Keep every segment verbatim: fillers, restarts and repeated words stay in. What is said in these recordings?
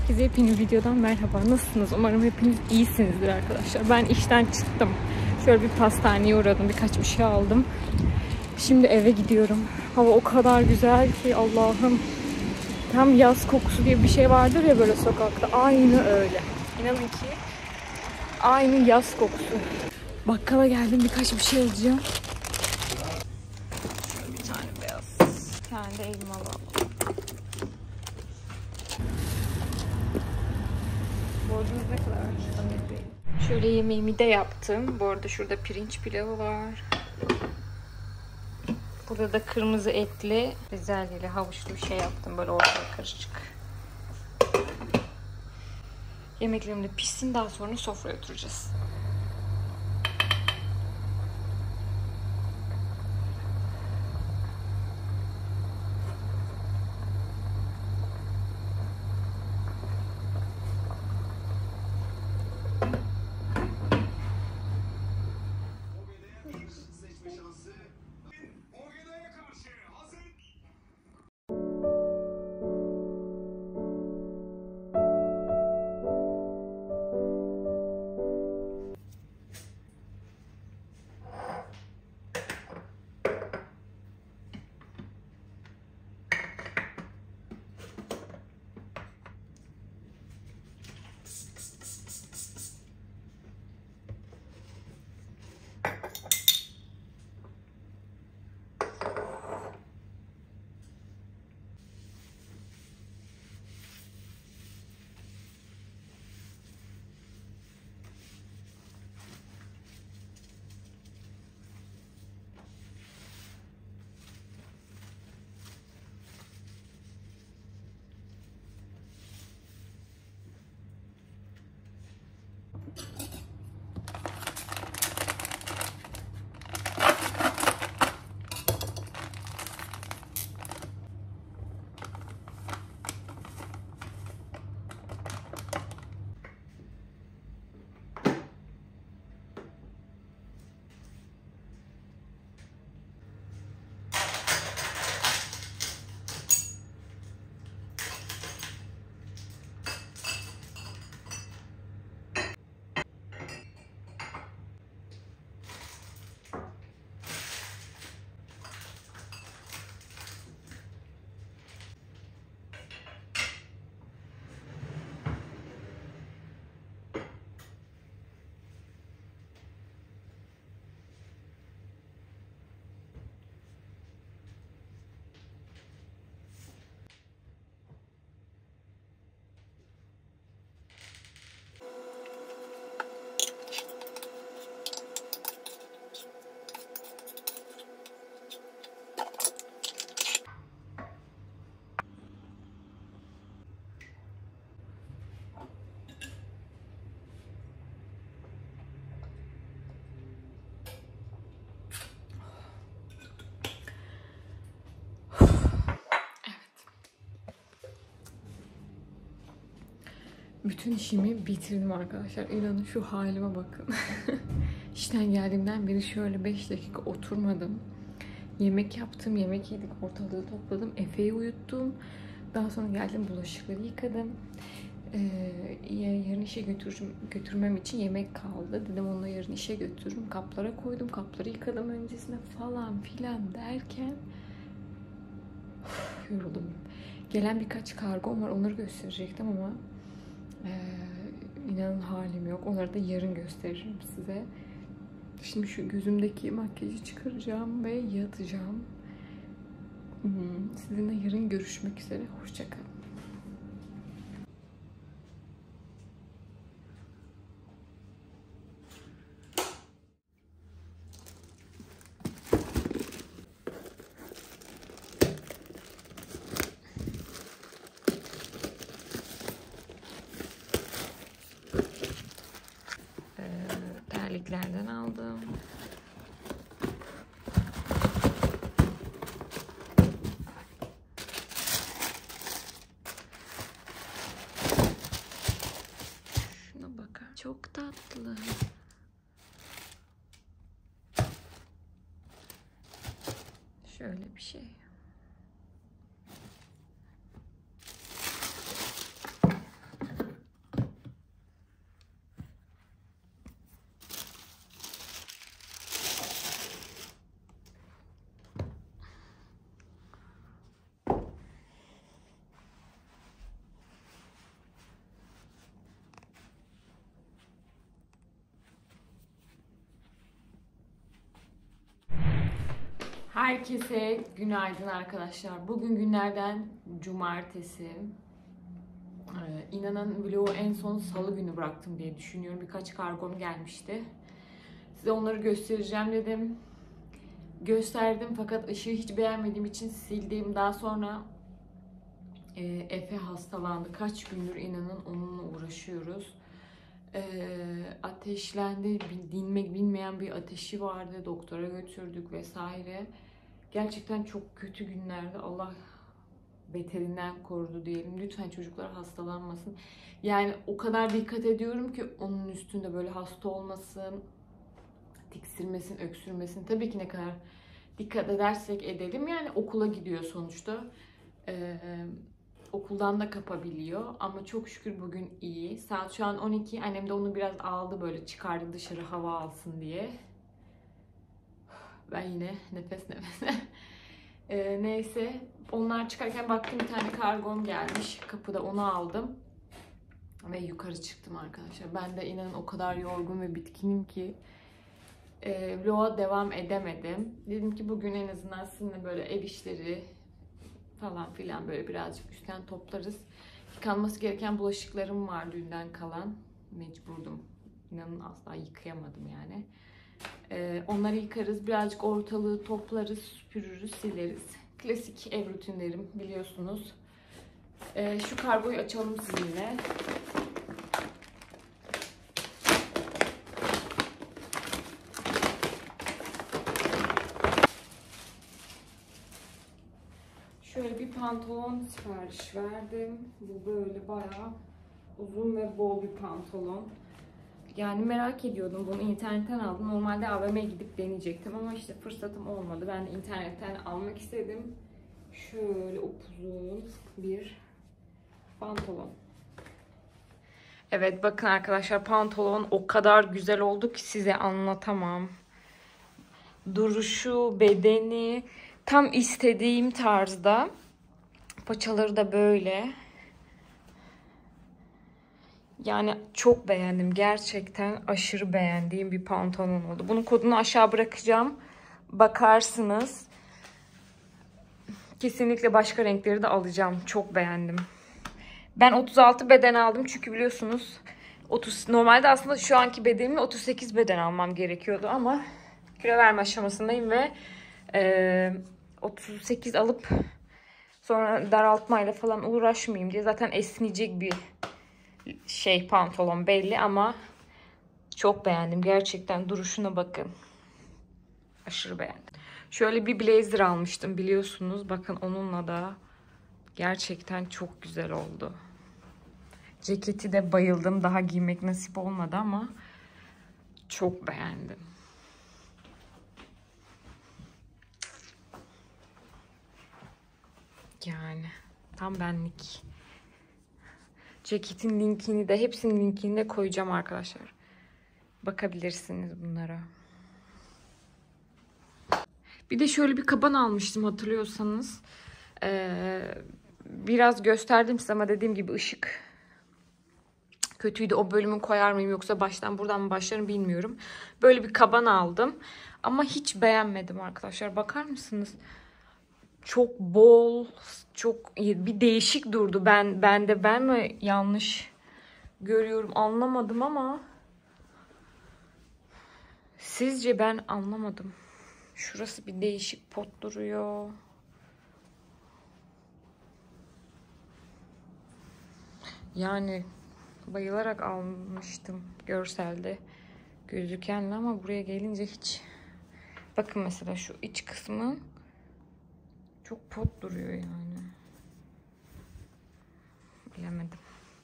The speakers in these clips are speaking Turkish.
Herkese yepyeni videodan merhaba. Nasılsınız? Umarım hepiniz iyisinizdir arkadaşlar. Ben işten çıktım. Şöyle bir pastaneye uğradım. Birkaç bir şey aldım. Şimdi eve gidiyorum. Hava o kadar güzel ki Allah'ım. Tam yaz kokusu diye bir şey vardır ya böyle sokakta. Aynı öyle. İnanın ki aynı yaz kokusu. Bakkala geldim. Birkaç bir şey alacağım. Şöyle bir tane beyaz. Bir tane de elmalı. Borcunuz ne kadar? Şöyle yemeğimi de yaptım. Bu arada şurada pirinç pilavı var. Burada da kırmızı etli, bezelyeli, havuçlu bir şey yaptım. Böyle ortaya karışık. Yemeklerim de pişsin. Daha sonra sofraya oturacağız. Bütün işimi bitirdim arkadaşlar. İnanın şu halime bakın. İşten geldiğimden beri şöyle beş dakika oturmadım. Yemek yaptım, yemek yedik, ortalığı topladım, Efe'yi uyuttum. Daha sonra geldim, bulaşıkları yıkadım. Ee, yarın işe götürüm, götürmem için yemek kaldı. Dedim onunla yarın işe götürürüm. Kaplara koydum, kapları yıkadım öncesinde falan filan derken of, yoruldum. Gelen birkaç kargom var, onları gösterecektim ama Ee, inanın halim yok. Onları da yarın gösteririm size. Şimdi şu gözümdeki makyajı çıkaracağım ve yatacağım. Hmm, sizinle yarın görüşmek üzere. Hoşça kalın. Terliklerden aldım. Şuna bakın. Çok tatlı. Şöyle bir şey. Herkese günaydın arkadaşlar. Bugün günlerden cumartesi. Ee, inanın vlogu en son salı günü bıraktım diye düşünüyorum. Birkaç kargom gelmişti. Size onları göstereceğim dedim. Gösterdim fakat ışığı hiç beğenmediğim için sildim. Daha sonra e, Efe hastalandı. Kaç gündür inanın onunla uğraşıyoruz. E, ateşlendi. Dinmek bilmeyen bir ateşi vardı. Doktora götürdük vesaire. Gerçekten çok kötü günlerde. Allah beterinden korudu diyelim. Lütfen çocuklar hastalanmasın. Yani o kadar dikkat ediyorum ki onun üstünde böyle hasta olmasın, tiksirmesin, öksürmesin. Tabii ki ne kadar dikkat edersek edelim. Yani okula gidiyor sonuçta. Ee, okuldan da kapabiliyor. Ama çok şükür bugün iyi. Saat şu an on iki. Annem de onu biraz aldı, böyle çıkardı dışarı hava alsın diye. Ben yine nefes nefese. Ee, neyse. Onlar çıkarken baktım bir tane kargom gelmiş. Kapıda onu aldım. Ve yukarı çıktım arkadaşlar. Ben de inanın o kadar yorgun ve bitkinim ki e, vloga devam edemedim. Dedim ki bugün en azından sizinle böyle ev işleri falan filan böyle birazcık üstten toplarız. Yıkanması gereken bulaşıklarım var dünden kalan. Mecburdum. İnanın asla yıkayamadım yani. Ee, onları yıkarız. Birazcık ortalığı toplarız, süpürürüz, sileriz. Klasik ev rutinlerim biliyorsunuz. Ee, şu kargoyu açalım sizinle. Şöyle bir pantolon sipariş verdim. Bu böyle bayağı uzun ve bol bir pantolon. Yani merak ediyordum, bunu internetten aldım. Normalde A V M'ye gidip deneyecektim ama işte fırsatım olmadı. Ben de internetten almak istedim. Şöyle upuzun bir pantolon. Evet bakın arkadaşlar, pantolon o kadar güzel oldu ki size anlatamam. Duruşu, bedeni tam istediğim tarzda. Paçaları da böyle. Yani çok beğendim. Gerçekten aşırı beğendiğim bir pantolon oldu. Bunun kodunu aşağı bırakacağım. Bakarsınız. Kesinlikle başka renkleri de alacağım. Çok beğendim. Ben otuz altı beden aldım. Çünkü biliyorsunuz otuz normalde aslında şu anki bedenimle otuz sekiz beden almam gerekiyordu. Ama kilo verme aşamasındayım ve e, otuz sekiz alıp sonra daraltmayla falan uğraşmayayım diye. Zaten esneyecek bir şey pantolon belli ama çok beğendim. Gerçekten duruşuna bakın. Aşırı beğendim. Şöyle bir blazer almıştım biliyorsunuz. Bakın onunla da gerçekten çok güzel oldu. Ceketi de bayıldım. Daha giymek nasip olmadı ama çok beğendim. Yani tam benlik. Ceketin linkini de, hepsinin linkini de koyacağım arkadaşlar. Bakabilirsiniz bunlara. Bir de şöyle bir kaban almıştım hatırlıyorsanız. Ee, biraz gösterdim size ama dediğim gibi ışık kötüydü. O bölümü koyar mıyım yoksa baştan buradan mı başlarım bilmiyorum. Böyle bir kaban aldım. Ama hiç beğenmedim arkadaşlar. Bakar mısınız? Çok bol, çok bir değişik durdu. Ben ben de ben mi yanlış görüyorum anlamadım ama sizce ben anlamadım. Şurası bir değişik pot duruyor. Yani bayılarak almıştım görselde gözükenle ama buraya gelince hiç. Bakın mesela şu iç kısmı çok pot duruyor yani. Bilemedim.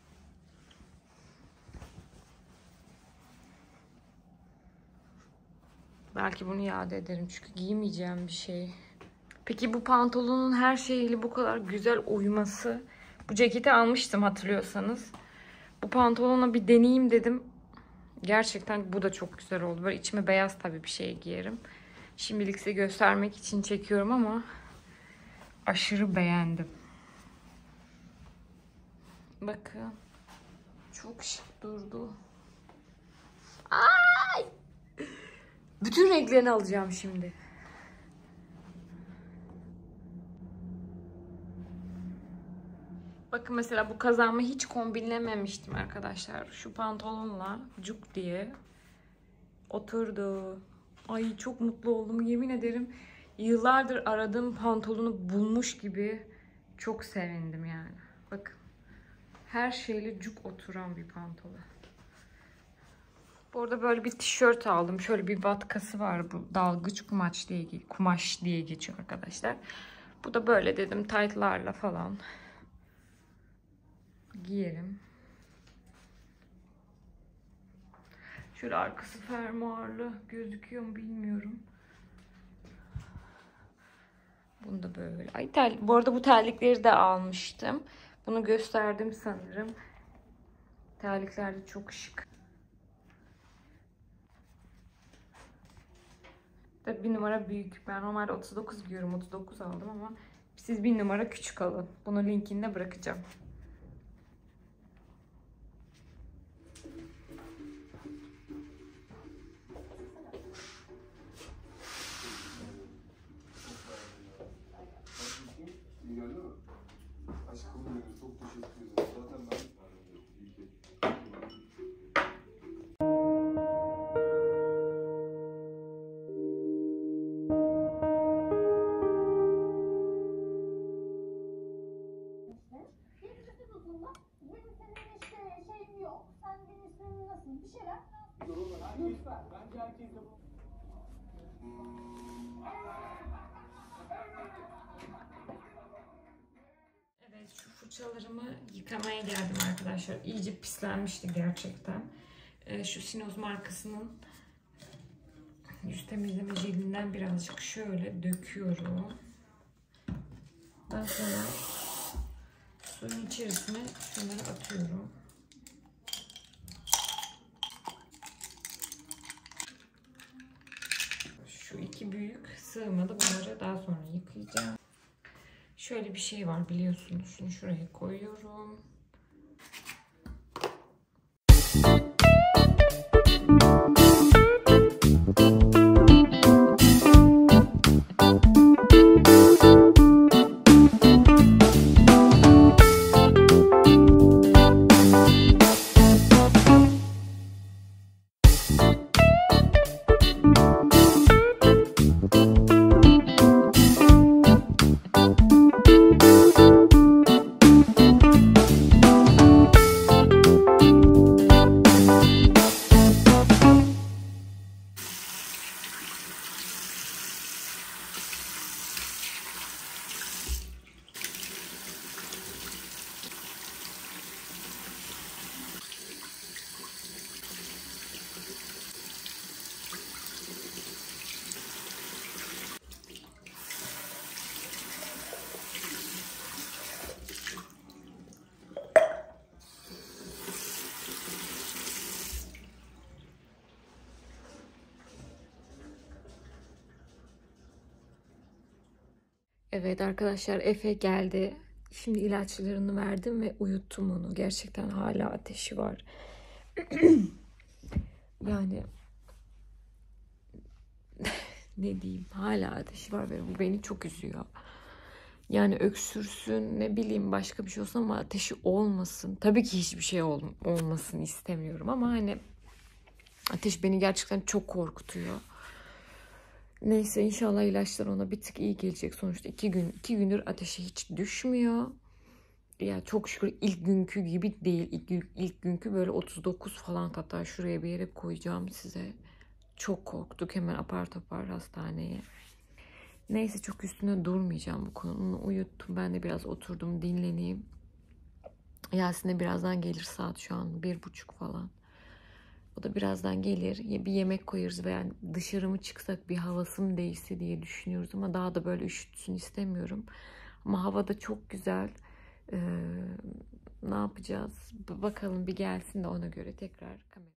Belki bunu iade ederim çünkü giymeyeceğim bir şey. Peki bu pantolonun her şeyiyle bu kadar güzel uyuması. Bu ceketi almıştım hatırlıyorsanız. Bu pantolona bir deneyeyim dedim. Gerçekten bu da çok güzel oldu. Böyle içime beyaz tabii bir şey giyerim. Şimdilik size göstermek için çekiyorum ama aşırı beğendim. Bakın. Çok şık durdu. Ay! Bütün renklerini alacağım şimdi. Bakın mesela bu kazağımı hiç kombinlememiştim arkadaşlar. Şu pantolonla cuk diye oturdu. Ay çok mutlu oldum. Yemin ederim yıllardır aradığım pantolonu bulmuş gibi çok sevindim yani. Bakın. Her şeyle cuk oturan bir pantolon. Bu arada böyle bir tişört aldım. Şöyle bir vatkası var. Bu dalgıç kumaş diye, kumaş diye geçiyor arkadaşlar. Bu da böyle dedim taytlarla falan giyerim. Şöyle arkası fermuarlı gözüküyor mu bilmiyorum. Bunu da böyle. Ay tel, bu arada bu terlikleri de almıştım. Bunu gösterdim sanırım. Terlikler de çok şık. Tabii bir numara büyük. Ben normalde otuz dokuz giyiyorum. otuz dokuz aldım ama siz bir numara küçük alın. Bunu linkini de bırakacağım. Evet, şu fırçalarımı yıkamaya geldim arkadaşlar. İyice pislenmişti gerçekten. Ee, şu Sinoz markasının yüz temizleme jelinden birazcık şöyle döküyorum. Daha sonra suyun içerisine şunları atıyorum. Şu iki büyük sığmadı. Bunları daha sonra yıkayacağım. Şöyle bir şey var biliyorsunuz. Şunu şuraya koyuyorum. Evet arkadaşlar, Efe geldi. Şimdi ilaçlarını verdim ve uyuttum onu. Gerçekten hala ateşi var. Yani ne diyeyim, hala ateşi var ve bu beni çok üzüyor. Yani öksürsün, ne bileyim başka bir şey olsun ama ateşi olmasın. Tabii ki hiçbir şey ol, olmasın istemiyorum ama hani ateş beni gerçekten çok korkutuyor. Neyse, inşallah ilaçlar ona bir tık iyi gelecek. Sonuçta iki gün iki gündür ateşi hiç düşmüyor. Ya çok şükür ilk günkü gibi değil. İlk, ilk günkü böyle otuz dokuz falan, hatta şuraya bir yere koyacağım size. Çok korktuk, hemen apar topar hastaneye. Neyse, çok üstüne durmayacağım bu konunun. Uyuttum, ben de biraz oturdum dinleneyim. Yasin de birazdan gelir, saat şu an bir buçuk falan. O da birazdan gelir. Bir yemek koyarız veya dışarı mı çıksak bir havası mı değişse diye düşünüyoruz ama daha da böyle üşütsün istemiyorum. Ama hava da çok güzel. Ee, ne yapacağız? Bakalım bir gelsin de ona göre tekrar kamera.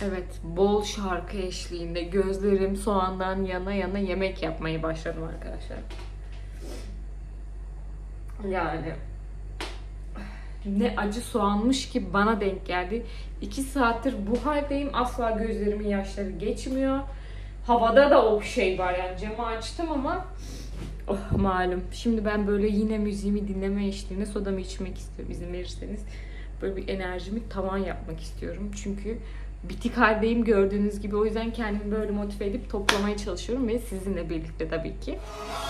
Evet, bol şarkı eşliğinde gözlerim soğandan yana yana yemek yapmayı başladım arkadaşlar. Yani ne acı soğanmış ki bana denk geldi. İki saattir bu haldeyim. Asla gözlerimin yaşları geçmiyor. Havada da o şey var yani, camı açtım ama oh, malum. Şimdi ben böyle yine müziğimi dinleme eşliğinde sodamı içmek istiyorum, izin verirseniz. Böyle bir enerjimi tavan yapmak istiyorum. Çünkü bitik haldeyim gördüğünüz gibi. O yüzden kendimi böyle motive edip toplamaya çalışıyorum ve sizinle birlikte tabii ki.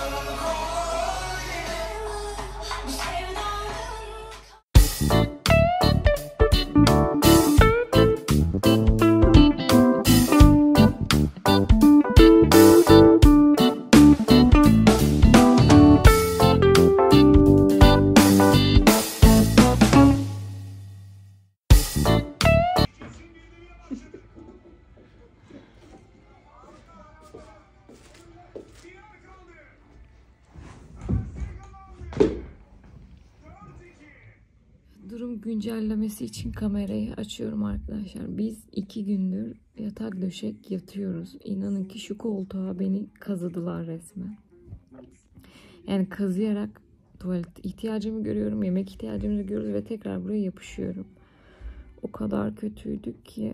Durum güncellemesi için kamerayı açıyorum arkadaşlar. Biz iki gündür yatak döşek yatıyoruz. İnanın ki şu koltuğa beni kazıdılar resmen. Yani kazıyarak tuvalet ihtiyacımı görüyorum, yemek ihtiyacımı görüyoruz ve tekrar buraya yapışıyorum. O kadar kötüydük ki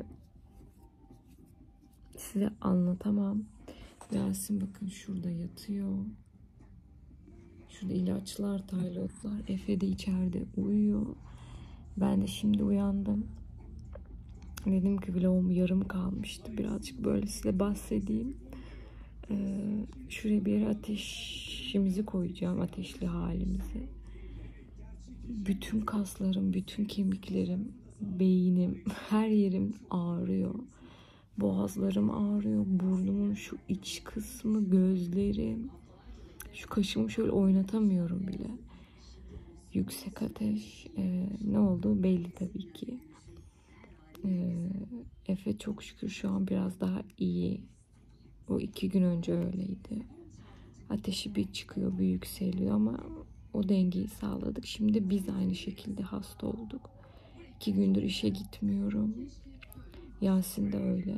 size anlatamam. Yasin bakın şurada yatıyor. Şurada ilaçlar, taylotlar. Efe de içeride uyuyor. Ben de şimdi uyandım. Dedim ki vlogum yarım kalmıştı. Birazcık böyle size bahsedeyim. Ee, şuraya bir yere ateşimizi koyacağım. Ateşli halimizi. Bütün kaslarım, bütün kemiklerim, beynim, her yerim ağrıyor. Boğazlarım ağrıyor. Burnumun şu iç kısmı, gözlerim. Şu kaşımı şöyle oynatamıyorum bile. Yüksek ateş. Ee, ne olduğu belli tabii ki. Ee, Efe çok şükür şu an biraz daha iyi. O iki gün önce öyleydi. Ateşi bir çıkıyor, bir yükseliyor ama o dengeyi sağladık. Şimdi biz aynı şekilde hasta olduk. İki gündür işe gitmiyorum. Yasin de öyle.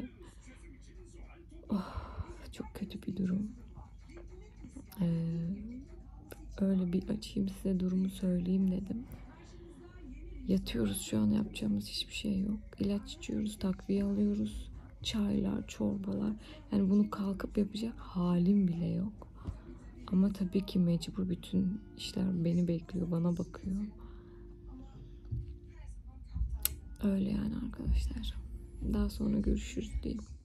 Oh, çok kötü bir durum. Ee, öyle bir açayım size, durumu söyleyeyim dedim. Yatıyoruz şu an, yapacağımız hiçbir şey yok. İlaç içiyoruz, takviye alıyoruz. Çaylar, çorbalar. Yani bunu kalkıp yapacak halim bile yok. Ama tabii ki mecbur, bütün işler beni bekliyor, bana bakıyor. Öyle yani arkadaşlar. Daha sonra görüşürüz diyeyim.